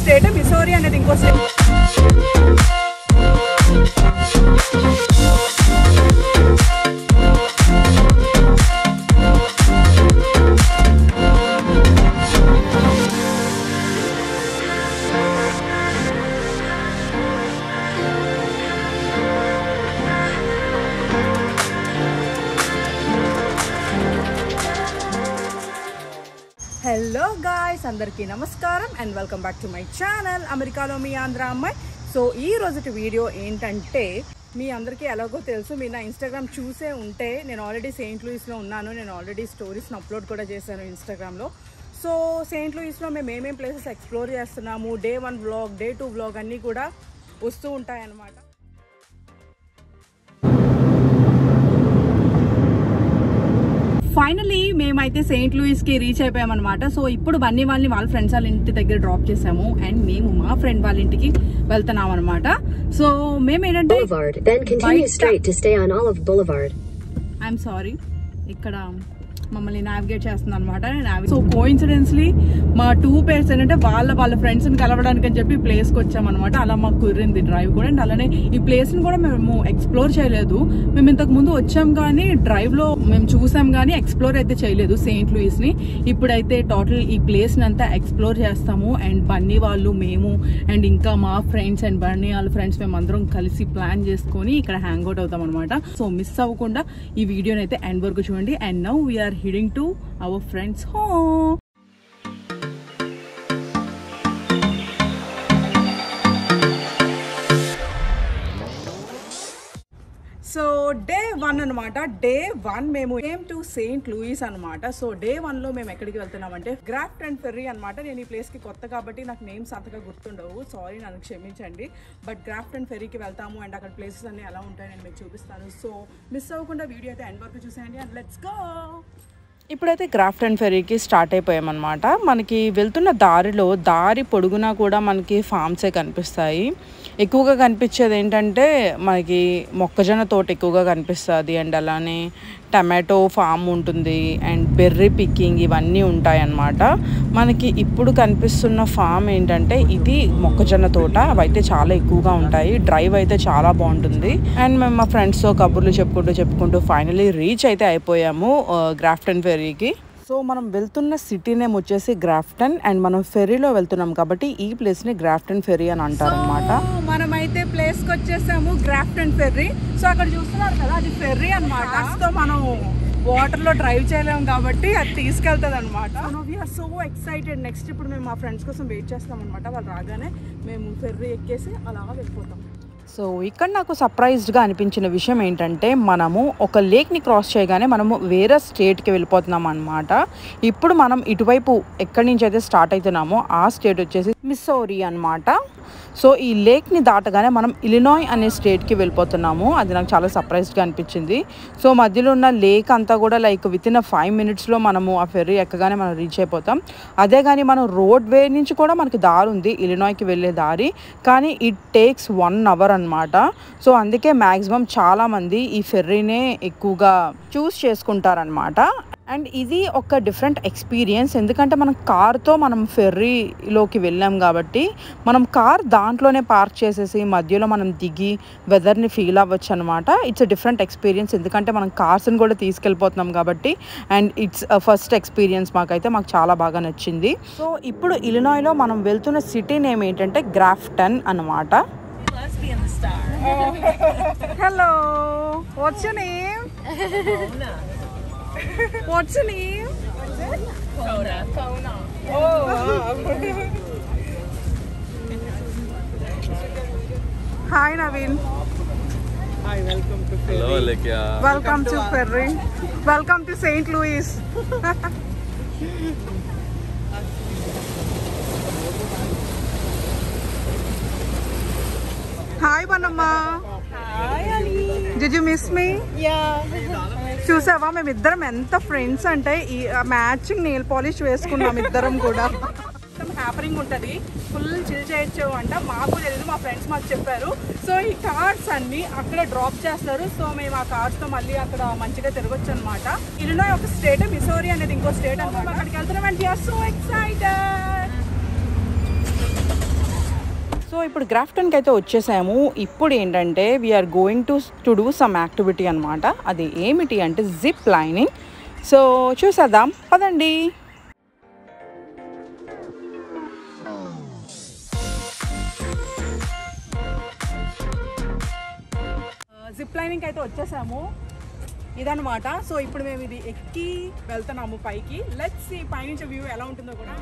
State, Missouri అనేది ఇంకో state. Hello guys, అందరికీ నమస్కారం and welcome back to my channel అమెరికాలో మీ ఆంధ్ర అమ్మాయి. సో ఈ రోజుటి వీడియో ఏంటంటే, మీ అందరికీ ఎలాగో తెలుసు, మీరు నా ఇన్స్టాగ్రామ్ చూసే ఉంటే నేను ఆల్రెడీ సెయింట్ లూయిస్లో ఉన్నాను. నేను ఆల్రెడీ స్టోరీస్ని అప్లోడ్ కూడా చేశాను ఇన్స్టాగ్రామ్లో. సో సెయింట్ లూయిస్లో మేము ఏమేం ప్లేసెస్ ఎక్స్ప్లోర్ చేస్తున్నాము, డే 1 వ్లాగ్, డే 2 వ్లాగ్ అన్నీ కూడా వస్తూ ఉంటాయన్నమాట. ఫైనలీ మేమైతే సెయింట్ లూయిస్కి రీచ్ అయిపోయామన్నమాట. సో ఇప్పుడు బన్నీ వాళ్ళని వాళ్ళ ఫ్రెండ్స్ వాళ్ళ ఇంటి దగ్గర డ్రాప్ చేసాము అండ్ మేము మా ఫ్రెండ్ వాళ్ళ ఇంటికి వెళ్తున్నాం అనమాట. సో మేము ఏంటంటే ఐఎమ్ సారీ, ఇక్కడ మమ్మల్ని నావిగేట్ చేస్తుంది అనమాట. సో కోఇన్సిడెన్స్లీ మా 2 పేర్స్ ఏంటంటే వాళ్ళ ఫ్రెండ్స్ని కలవడానికి అని చెప్పి ప్లేస్కి వచ్చామన్నమాట. అలా మాకు కుదిరింది డ్రైవ్ కూడా. అండ్ అలానే ఈ ప్లేస్ని కూడా మేము ఎక్స్ప్లోర్ చేయలేదు. మేము ఇంతకు ముందు వచ్చాం కానీ డ్రైవ్లో మేము చూసాం కానీ ఎక్స్ప్లోర్ అయితే చేయలేదు సెయింట్ లూయిస్ని. ఇప్పుడైతే టోటల్ ఈ ప్లేస్ని అంతా ఎక్స్ప్లోర్ చేస్తాము. అండ్ బన్నీ వాళ్ళు, మేము అండ్ ఇంకా మా ఫ్రెండ్స్ అండ్ బన్నీ వాళ్ళ ఫ్రెండ్స్ మేము అందరం కలిసి ప్లాన్ చేసుకొని ఇక్కడ హ్యాంగ్ అవుట్ అవుతాం అనమాట. సో మిస్ అవ్వకుండా ఈ వీడియోని అయితే ఎండ్ వరకు చూడండి. And now we are heading to our friend's home. So day 1 అనమాట. డే 1 మేము కేమ్ టు సెయింట్ లూయిస్ అనమాట. సో డే 1లో మేము ఎక్కడికి వెళ్తున్నామంటే గ్రాఫ్టన్ ఫెర్రీ అనమాట. నేను ఈ ప్లేస్కి కొత్త కాబట్టి నాకు నేమ్స్ అంతగా గుర్తుండవు, సారీ, నన్ను క్షమించండి. బట్ గ్రాఫ్టన్ ఫెర్రీకి వెళ్తాము అండ్ అక్కడ ప్లేసెస్ అన్ని ఎలా ఉంటాయో నేను మీకు చూపిస్తాను. సో మిస్ అవ్వకుండా వీడియో అయితే ఎండ్ వరకు చూసేయండి అండ్ లెట్స్ గో. ఇప్పుడైతే గ్రాఫ్టన్ ఫెర్రీకి స్టార్ట్ అయిపోయామన్నమాట. మనకి వెళ్తున్న దారి పొడుగునా కూడా మనకి ఫామ్సే కనిపిస్తాయి. ఎక్కువగా కనిపించేది ఏంటంటే మనకి మొక్కజొన్న తోట ఎక్కువగా కనిపిస్తుంది అండ్ అలానే టమాటో ఫామ్ ఉంటుంది అండ్ బెర్రీ పికింగ్ ఇవన్నీ ఉంటాయి అన్నమాట. మనకి ఇప్పుడు కనిపిస్తున్న ఫామ్ ఏంటంటే ఇది మొక్కజొన్న తోట. అవైతే చాలా ఎక్కువగా ఉంటాయి. డ్రైవ్ అయితే చాలా బాగుంటుంది. అండ్ మేము మా ఫ్రెండ్స్తో కబుర్లు చెప్పుకుంటూ ఫైనలీ రీచ్ అయితే అయిపోయాము గ్రాఫ్టన్ ఫెర్రీకి. సో మనం వెళ్తున్న సిటీ నేమ్ వచ్చేసి గ్రాఫ్టన్ అండ్ మనం ఫెర్రీలో వెళ్తున్నాం కాబట్టి ఈ ప్లేస్ని గ్రాఫ్టన్ ఫెర్రీ అని అంటారు అనమాట. మనమైతే ప్లేస్కి వచ్చేసాము, గ్రాఫ్టన్ ఫెర్రీ. సో అక్కడ చూస్తున్నారు కదా, అది ఫెర్రీ అనమాట. సో మనం వాటర్లో డ్రైవ్ చేయలేము కాబట్టి అది తీసుకెళ్తుంది అనమాట. We are so excited. నెక్స్ట్ ఇప్పుడు మేము మా ఫ్రెండ్స్ కోసం వెయిట్ చేస్తాం అనమాట. వాళ్ళు రాగానే మేము ఫెర్రీ ఎక్కేసి అలా వెళ్ళిపోతాం. సో ఇక్కడ నాకు సర్ప్రైజ్డ్గా అనిపించిన విషయం ఏంటంటే, మనము ఒక లేక్ని క్రాస్ చేయగానే మనము వేరే స్టేట్కి వెళ్ళిపోతున్నాం అనమాట. ఇప్పుడు మనం ఇటువైపు ఎక్కడి నుంచి అయితే స్టార్ట్ అవుతున్నామో ఆ స్టేట్ వచ్చేసి మిస్సౌరీ అనమాట. సో ఈ లేక్ని దాటగానే మనం ఇలినాయ్ అనే స్టేట్కి వెళ్ళిపోతున్నాము. అది నాకు చాలా సర్ప్రైజ్గా అనిపించింది. సో మధ్యలో ఉన్న లేక్ అంతా కూడా లైక్ వితిన్ 5 minutesలో మనము ఆ ఫెర్రీ ఎక్కగానే మనం రీచ్ అయిపోతాం. అదే కానీ మనం రోడ్ వే నుంచి కూడా మనకి దారి ఉంది, ఇలినాయ్కి వెళ్ళే దారి, కానీ ఇట్ టేక్స్ 1 hour అనమాట. సో అందుకే మ్యాక్సిమం చాలామంది ఈ ఫెర్రీనే ఎక్కువగా చూస్ చేసుకుంటారనమాట. అండ్ ఇది ఒక డిఫరెంట్ ఎక్స్పీరియన్స్. ఎందుకంటే మనం కార్తో మనం ఫెర్రీలోకి వెళ్ళాం కాబట్టి మనం కార్ దాంట్లోనే పార్క్ చేసేసి మధ్యలో మనం దిగి వెదర్ని ఫీల్ అవ్వచ్చు అనమాట. ఇట్స్ అ డిఫరెంట్ ఎక్స్పీరియన్స్ ఎందుకంటే మనం కార్స్ని కూడా తీసుకెళ్ళిపోతున్నాం కాబట్టి. అండ్ ఇట్స్ ఫస్ట్ ఎక్స్పీరియన్స్ మాకు చాలా బాగా నచ్చింది. సో ఇప్పుడు ఇలినాయ్లో మనం వెళ్తున్న సిటీ నేమ్ ఏంటంటే గ్రాఫ్టన్ అనమాట. Hello, what's your name? What's your name? Kona. Oh, wow. Hi, Naveen. Hi, welcome to Ferry. Hello, Alekya. Welcome to Ferry. Welcome to St. Louis. Hi, Banamma. Hi, Ali. Did you miss me? Yeah. చూసావా మేమిద్దరం ఎంత friends అంటే ఈ matching nail polish వేసుకున్నాం ఇద్దరం కూడా. హ్యాపరింగ్ ఉంటుంది, full chill చేయొచ్చు అంట. మాకు తెలియదు, మా ఫ్రెండ్స్ మాకు చెప్పారు. సో ఈ కార్డ్స్ అన్ని అక్కడ డ్రాప్ చేస్తారు. సో మేము ఆ కార్డ్స్తో మళ్ళీ అక్కడ మంచిగా తిరగొచ్చు అనమాట. ఇలినాయ్ ఒక స్టేట్, మిసోరీ అనేది ఇంకో స్టేట్ అనమాట. అక్కడికి వెళ్తున్నాం and we are so excited. So ఇప్పుడు గ్రాఫ్టన్కి అయితే వచ్చేసాము. ఇప్పుడు ఏంటంటే we are going to do some activity అనమాట. అది ఏమిటి అంటే జిప్ లైనింగ్. సో చూసేద్దాం పదండి. జిప్ లైనింగ్ అయితే వచ్చేసాము ఇదనమాట. సో ఇప్పుడు మేము ఇది ఎక్కి వెళ్తున్నాము పైకి. లెట్స్ సీ పైనుంచి వ్యూ ఎలా ఉంటుందో కూడా.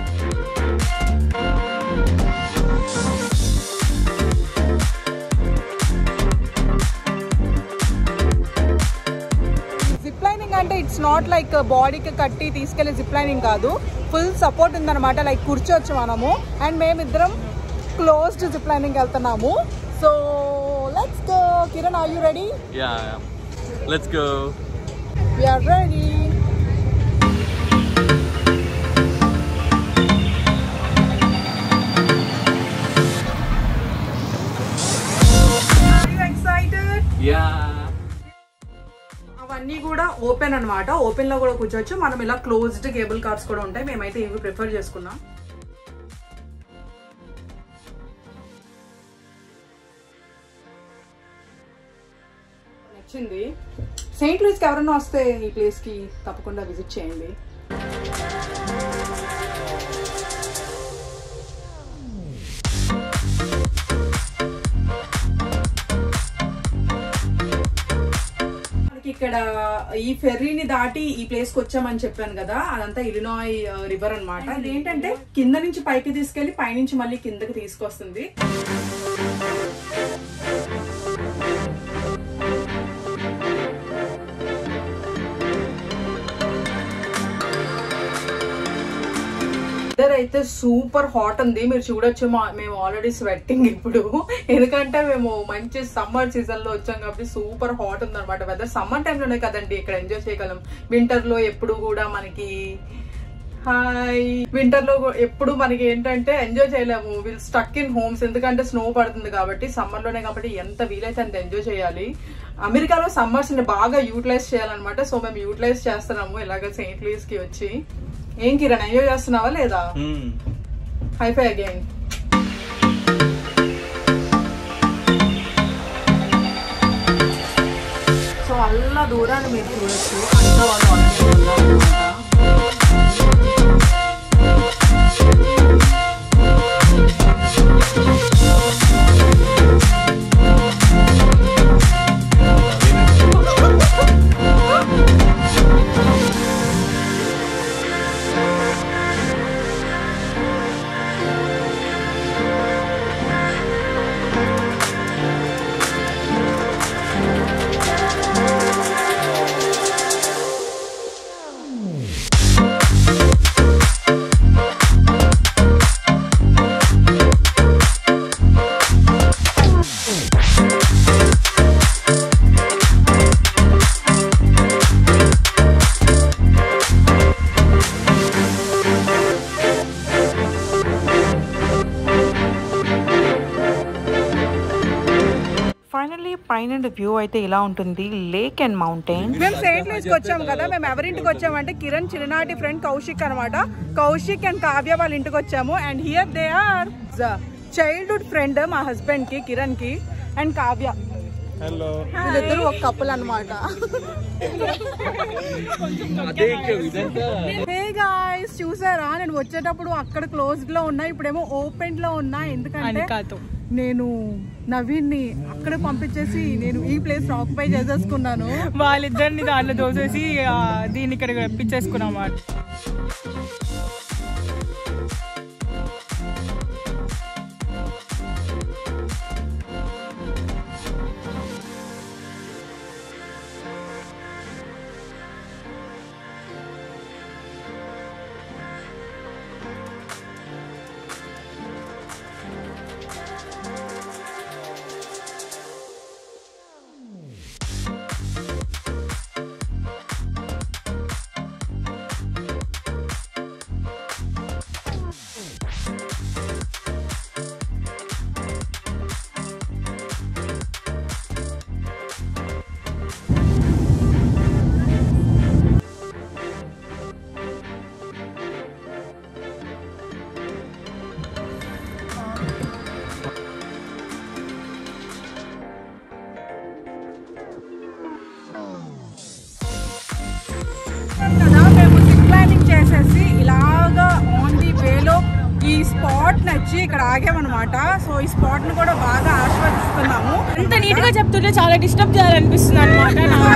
జిప్ లైనింగ్ అంటే ఇట్స్ నాట్ లైక్ బాడీకి కట్టి తీసుకెళ్లే జిప్ లైనింగ్ కాదు. ఫుల్ సపోర్ట్ ఉందన్నమాట. లైక్ కూర్చోవచ్చు మనము. అండ్ మేమిద్దరం క్లోజ్డ్ జిప్ లైనింగ్ వెళ్తున్నాము. So let's go. Kiran, are you ready? Yeah, let's go. We are ready. Are you excited? Yeah. అవన్నీ కూడా ఓపెన్ అనమాట. ఓపెన్ లో కూడా కూర్చోవచ్చు. మనం ఇలా క్లోజ్డ్ కేబుల్ కార్స్ కూడా ఉంటాయి. మేమైతే ఇవి ప్రిఫర్ చేసుకున్నాం. నచ్చింది. సెయింట్ లూయిస్కి ఎవరైనా వస్తే ఈ ప్లేస్కి తప్పకుండా విజిట్ చేయండి. మనకి ఇక్కడ ఈ ఫెర్రీని దాటి ఈ ప్లేస్ కి వచ్చామని చెప్పాను కదా, అదంతా ఇలినాయ్ రివర్ అనమాట. ఇదేంటంటే కింద నుంచి పైకి తీసుకెళ్లి పైనుంచి మళ్ళీ కిందకి తీసుకొస్తుంది. వెదర్ అయితే సూపర్ హాట్ ఉంది. మీరు చూడొచ్చు. మేము ఆల్రెడీ స్వెట్టింగ్ ఇప్పుడు, ఎందుకంటే మేము మంచి సమ్మర్ సీజన్ లో వచ్చాం కాబట్టి సూపర్ హాట్ ఉంది అనమాట వెదర్. సమ్మర్ టైంలోనే కదండి ఇక్కడ ఎంజాయ్ చేయగలం. వింటర్ లో ఎప్పుడు కూడా మనకి వింటర్ లో ఎప్పుడు మనకి ఏంటంటే ఎంజాయ్ చేయలేము. విల్ స్టక్ ఇన్ హోమ్స్, ఎందుకంటే స్నో పడుతుంది కాబట్టి. సమ్మర్ లోనే కాబట్టి ఎంత వీలైతే అంత ఎంజాయ్ చేయాలి. అమెరికాలో సమ్మర్స్ ని బాగా యూటిలైజ్ చేయాలన్నమాట. సో మేము యూటిలైజ్ చేస్తున్నాము ఇలాగ సెయింట్ లూయిస్ కి వచ్చి. ఏం కిరణ్, ఎంజాయ్ చేస్తున్నావా లేదా? Hi-fi again. సో అలా దూరాన్ని మీరు చూడొచ్చు. అంతా వాళ్ళు పైన వ్యూ అయితే ఇలా ఉంటుంది. Lake and mountain. మేము సెయింట్ లూయిస్కి వచ్చాము కదా. మేము ఎవరింటికి వచ్చామంటే కిరణ్ చిన్ననాటి ఫ్రెండ్ కౌశిక్ అనమాట. కౌశిక్ అండ్ కావ్య వాళ్ళ ఇంటికి వచ్చాము. And here they are childhood friend మా హస్బెండ్ కి, కిరణ్ కి అండ్ కావ్య. హలో. వీళ్ళిద్దరు ఒక కపుల్ అనమాట. హే గాయ్స్, చూసారా నేను వచ్చేటప్పుడు అక్కడ క్లోజ్డ్ లో ఉన్నా, ఇప్పుడేమో ఓపెన్ లో ఉన్నా. ఎందుకంటే నేను నవీన్ ని అక్కడ పంపించేసి నేను ఈ ప్లేస్ ఆక్యుపై చేసేసుకున్నాను. వాళ్ళిద్దరిని దాంట్లో దోసేసి దీన్ని ఇక్కడ రప్పించేసుకున్నాం. ఇక్కడ ఆగామన్నమాట. సో ఈ స్పాట్ ను కూడా బాగా ఆస్వాదిస్తున్నాము. ఎంత నీట్ గా చెప్తుంటే చాలా డిస్టర్బ్ చేయాలనిపిస్తుంది అనమాట.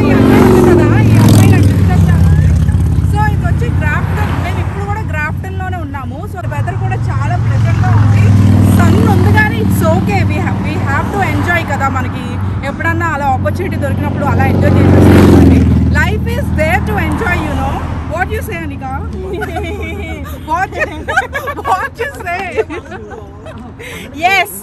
సో ఇది వచ్చి గ్రాఫ్టన్. మేము ఇప్పుడు కూడా గ్రాఫ్టన్ లోనే ఉన్నాము. సో వెదర్ కూడా చాలా ప్లెజెంట్ గా ఉంది. సన్ ఉంది కానీ it's okay. We have to enjoy కదా. మనకి ఎప్పుడన్నా అలా ఆపర్చునిటీ దొరికినప్పుడు అలా ఎంజాయ్ చేసేసుకోవాలి. Life is there to enjoy, you know. What you say Anika? What you say? yes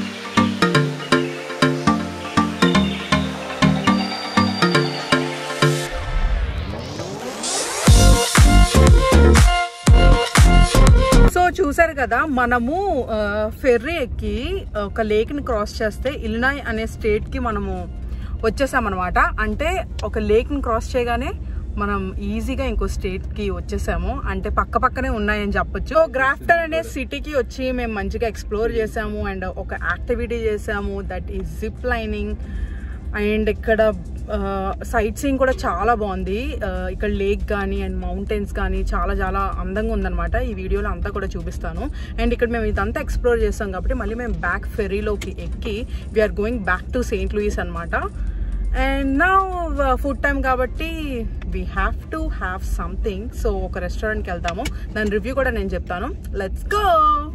so చూసారు కదా, మనము ఫెర్రీ ఎక్కి ఒక లేక్ని క్రాస్ చేస్తే ఇలినాయ్ అనే స్టేట్కి మనము వచ్చేసామన్నమాట. అంటే ఒక లేక్ని క్రాస్ చేయగానే మనం ఈజీగా ఇంకో స్టేట్కి వచ్చేసాము. అంటే పక్క పక్కనే ఉన్నాయని చెప్పొచ్చు. సో గ్రాఫ్టన్ అనే సిటీకి వచ్చి మేము మంచిగా ఎక్స్ప్లోర్ చేసాము అండ్ ఒక యాక్టివిటీ చేసాము, that is zip lining. And ఇక్కడ సైట్ సీయింగ్ కూడా చాలా బాగుంది. ఇక్కడ లేక్ కానీ అండ్ మౌంటైన్స్ కానీ చాలా చాలా అందంగా ఉందన్నమాట. ఈ వీడియోలో అంతా కూడా చూపిస్తాను. అండ్ ఇక్కడ మేము ఇదంతా ఎక్స్ప్లోర్ చేస్తాం కాబట్టి మళ్ళీ మేము బ్యాక్ ఫెర్రీలోకి ఎక్కి we are going back to Saint Louis అనమాట. అండ్ నా ఫుడ్ టైం కాబట్టి we have to have something. So ఒక రెస్టారెంట్కి వెళ్తాము, దాని రివ్యూ కూడా నేను చెప్తాను. Let's go.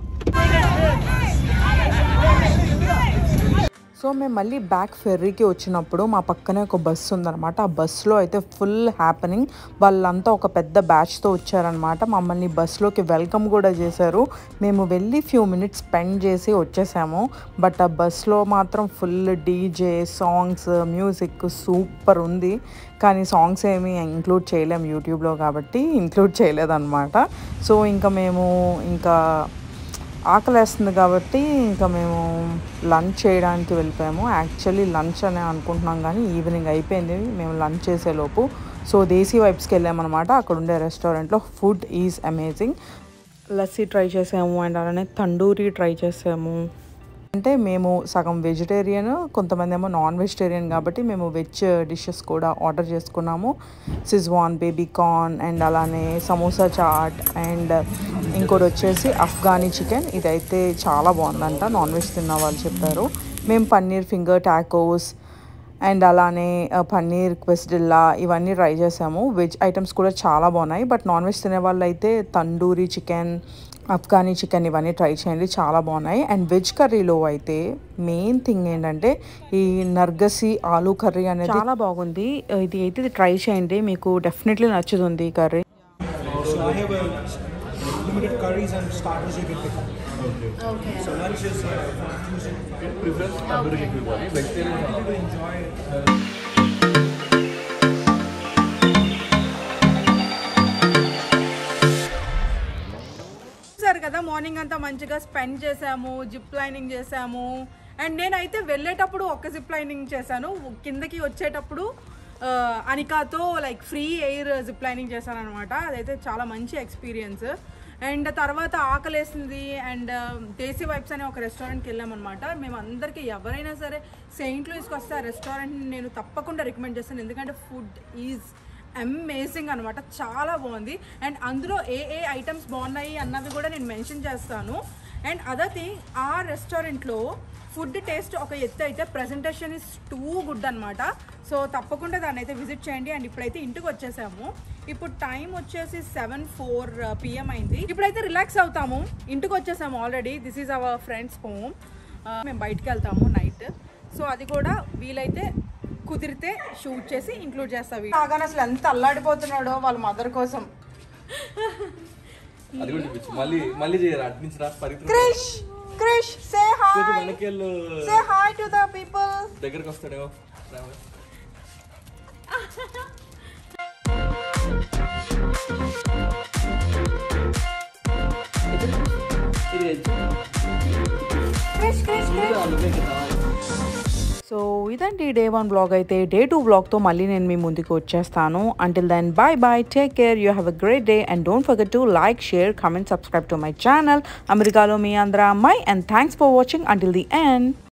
సో మేము మళ్ళీ బ్యాక్ ఫెర్రీకి వచ్చినప్పుడు మా పక్కనే ఒక బస్సు ఉందన్నమాట. ఆ బస్సులో అయితే ఫుల్ హ్యాపెనింగ్. వాళ్ళంతా ఒక పెద్ద బ్యాచ్తో వచ్చారనమాట. మమ్మల్ని బస్సులోకి వెల్కమ్ కూడా చేశారు. మేము వెళ్ళి ఫ్యూ మినిట్స్ స్పెండ్ చేసి వచ్చేసాము. బట్ ఆ బస్సులో మాత్రం full DJ songs music super ఉంది. కానీ సాంగ్స్ ఏమీ ఇంక్లూడ్ చేయలేము యూట్యూబ్లో కాబట్టి ఇంక్లూడ్ చేయలేదన్నమాట. సో మేము ఆకలేస్తుంది కాబట్టి ఇంకా మేము లంచ్ చేయడానికి వెళ్ళిపోయాము. యాక్చువల్లీ లంచ్ అని అనుకుంటున్నాం కానీ ఈవినింగ్ అయిపోయింది మేము లంచ్ చేసేలోపు. సో దేశీ వైబ్స్కి వెళ్ళామన్నమాట. అక్కడ ఉండే రెస్టారెంట్లో food is amazing. Lassi try చేసాము అండ్ అలానే తండూరి ట్రై చేసాము. అంటే మేము సగం వెజిటేరియన్, కొంతమంది ఏమో నాన్ వెజిటేరియన్ కాబట్టి మేము వెజ్ డిషెస్ కూడా ఆర్డర్ చేసుకున్నాము. సిజ్వాన్ బేబీ కార్న్ అండ్ అలానే సమోసా చాట్ అండ్ ఇంకోటి వచ్చేసి అఫ్ఘానీ చికెన్. ఇదైతే చాలా బాగుందంట, నాన్ వెజ్ తిన్న వాళ్ళు చెప్పారు. మేము పన్నీర్ ఫింగర్ టాకోస్ అండ్ అలానే పన్నీర్ క్వెస్డిల్లా ఇవన్నీ ట్రై చేసాము. వెజ్ ఐటమ్స్ కూడా చాలా బాగున్నాయి. బట్ నాన్ వెజ్ తినే వాళ్ళు అయితే తండూరి చికెన్, అఫ్ఘానీ చికెన్ ఇవన్నీ ట్రై చేయండి, చాలా బాగున్నాయి. అండ్ వెజ్ కర్రీలో అయితే మెయిన్ థింగ్ ఏంటంటే ఈ నర్గసి ఆలూ కర్రీ అనేది చాలా బాగుంది. ఇది అయితే ట్రై చేయండి, మీకు డెఫినెట్లీ నచ్చుతుంది ఈ curry. Limited curries and starters you can pick up. Okay. So lunch is choosing. Prefer tandoori chicken. Vegetarian. To enjoy. చూసారు కదా, మార్నింగ్ అంతా మంచిగా స్పెండ్ చేసాము, జిప్ లైనింగ్ చేసాము. అండ్ నేనైతే వెళ్ళేటప్పుడు ఒక జిప్ లైనింగ్ చేశాను, కిందకి వచ్చేటప్పుడు అనికాతో like free air zip lining చేశాను అనమాట. అదైతే చాలా మంచి ఎక్స్పీరియన్స్. అండ్ తర్వాత ఆకలేసింది అండ్ దేశీ వైబ్స్ అనే ఒక రెస్టారెంట్కి వెళ్ళామన్నమాట. మేము అందరికీ ఎవరైనా సరే సెయింట్ లూయిస్కి వస్తే ఆ రెస్టారెంట్ని నేను తప్పకుండా రికమెండ్ చేస్తాను. ఎందుకంటే ఫుడ్ ఈజ్ అమేజింగ్ అనమాట, చాలా బాగుంది. అండ్ అందులో ఏ ఐటమ్స్ బాగున్నాయి అన్నది కూడా నేను మెన్షన్ చేస్తాను. అండ్ అదర్ థింగ్, ఆ రెస్టారెంట్లో ఫుడ్ టేస్ట్ ఒక ఎత్తు అయితే ప్రెజెంటేషన్ ఇస్ టూ గుడ్ అనమాట. సో తప్పకుండా దాన్ని అయితే విజిట్ చేయండి. అండ్ ఇప్పుడైతే ఇంటికి వచ్చేసాము. ఇప్పుడు టైం వచ్చేసి 7:04 PM అయింది. ఇప్పుడైతే రిలాక్స్ అవుతాము, ఇంటికి వచ్చేసాము already. This is our friends home. మేము బయటికి వెళ్తాము నైట్. సో అది కూడా వీలైతే కుదిరితే షూట్ చేసి ఇంక్లూడ్ చేస్తాం. కాగానే అసలు ఎంత అల్లాడిపోతున్నాడో వాళ్ళ మదర్ కోసం. Krish say hi, say hi to the people. దగ్గరికి వస్తాడేమో. సో ఇదండి డే 1 బ్లాగ్. అయితే డే 2 బ్లాగ్తో మళ్ళీ నేను మీ ముందుకు వచ్చేస్తాను. Until then bye bye, take care, you have a great day and don't forget to like, share, comment, subscribe to my channel అమెరికాలో మీ ఆంధ్ర అమ్మాయి. And thanks for watching until the end.